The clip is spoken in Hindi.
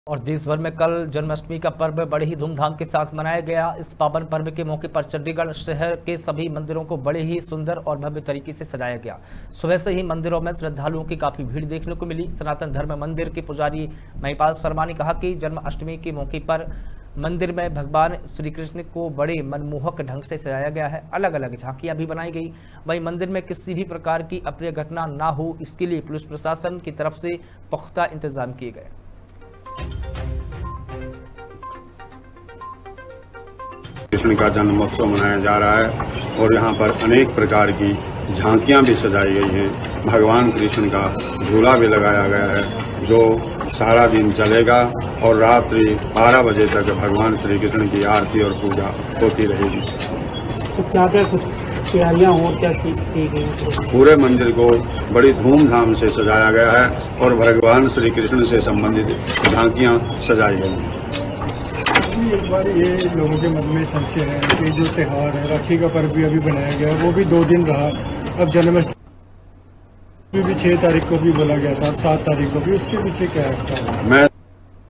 और देश भर में कल जन्माष्टमी का पर्व बड़े ही धूमधाम के साथ मनाया गया। इस पावन पर्व के मौके पर चंडीगढ़ शहर के सभी मंदिरों को बड़े ही सुंदर और भव्य तरीके से सजाया गया। सुबह से ही मंदिरों में श्रद्धालुओं की काफी भीड़ देखने को मिली। सनातन धर्म मंदिर के पुजारी महिपाल शर्मा ने कहा कि जन्माष्टमी के मौके पर मंदिर में भगवान श्री कृष्ण को बड़े मनमोहक ढंग से सजाया गया है। अलग अलग झांकियां भी बनाई गई। वहीं मंदिर में किसी भी प्रकार की अप्रिय घटना ना हो, इसके लिए पुलिस प्रशासन की तरफ से पुख्ता इंतजाम किए गए। कृष्ण का जन्मोत्सव मनाया जा रहा है और यहाँ पर अनेक प्रकार की झांकियाँ भी सजाई गई हैं। भगवान कृष्ण का झूला भी लगाया गया है जो सारा दिन चलेगा और रात्रि 12 बजे तक भगवान श्री कृष्ण की आरती और पूजा होती रहेगी। तो क्या क्या कुछ तैयारियाँ और क्या की गई? पूरे मंदिर को बड़ी धूमधाम से सजाया गया है और भगवान श्री कृष्ण से संबंधित झांकियाँ सजाई गई हैं। एक बार ये लोगों के मन में संशय है कि जो त्यौहार है राखी का पर्व भी अभी बनाया गया है वो भी 2 दिन रहा। अब जन्माष्टमी भी 6 तारीख को भी बोला गया था, अब 7 तारीख को भी, उसके पीछे क्या है?